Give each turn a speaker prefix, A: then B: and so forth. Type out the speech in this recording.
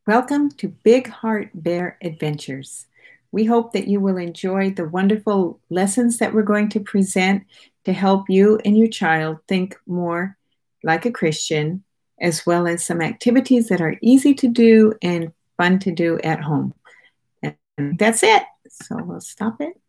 A: Welcome to Big Heart Bear Adventures. We hope that you will enjoy the wonderful lessons that we're going to present to help you and your child think more like a Christian, as well as some activities that are easy to do and fun to do at home. And that's it. So we'll stop it.